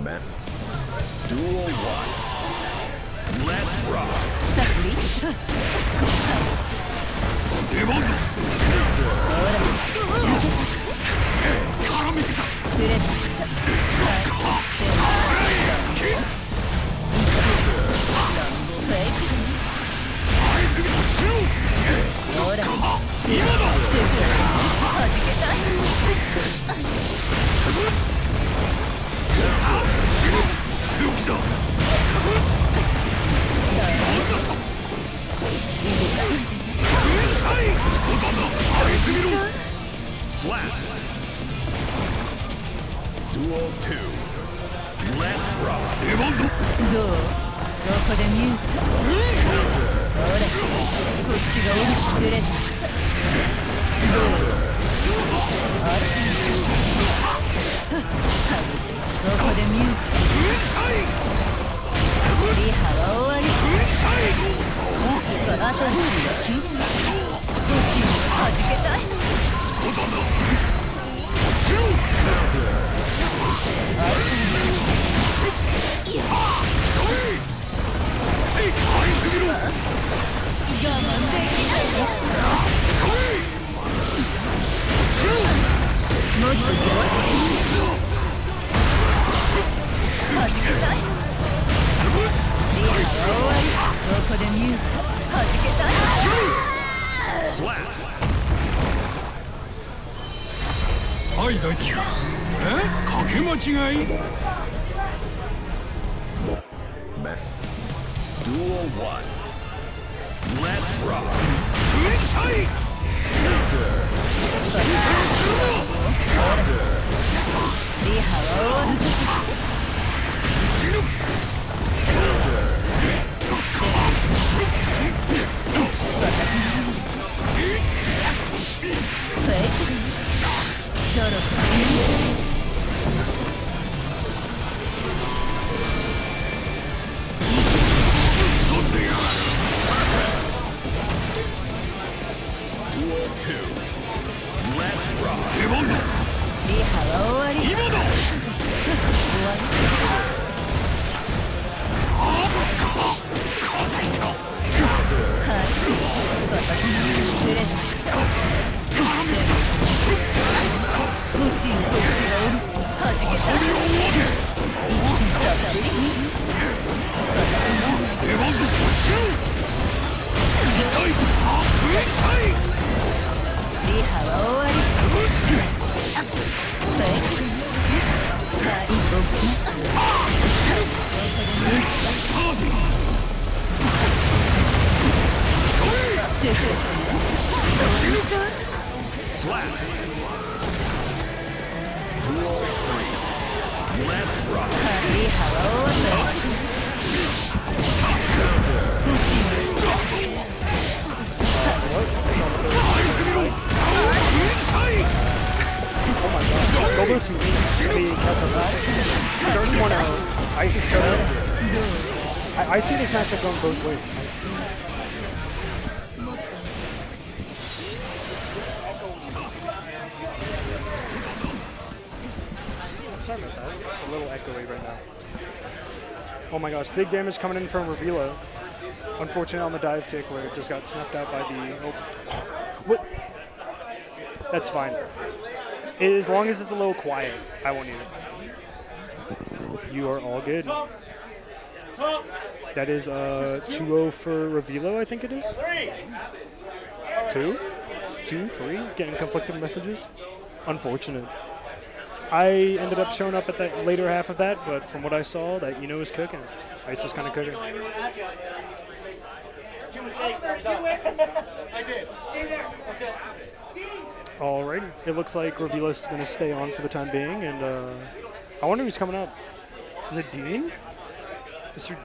Duel 1. Let's rock. Slap. Duel 2. Let's rock. Slap. はい、大輝。かけ間違い Duel 1. Let's rock. Ringside Duel 2. Let's rock. 今だ。Slap. Duel 3. Let's rock. Oh my god. Goldlewis maybe catch up that. It's already 1-0. Ice is code. I see this matchup going both ways. I see. Sorry about that. It's a little echoey right now. Oh my gosh, big damage coming in from Revilo. Unfortunate on the dive kick where it just got snuffed out by the... Oh. What? That's fine. As long as it's a little quiet, I won't need it. You are all good. That is 2-0 for Revilo, I think it is. 2? 2, 3? Getting conflicting messages? Unfortunate. I ended up showing up at that later half of that, but from what I saw, that was cooking. Ice was kind of cooking. Alrighty, it looks like Revilo's going to stay on for the time being, and I wonder who's coming up. Is it Dean? Mr.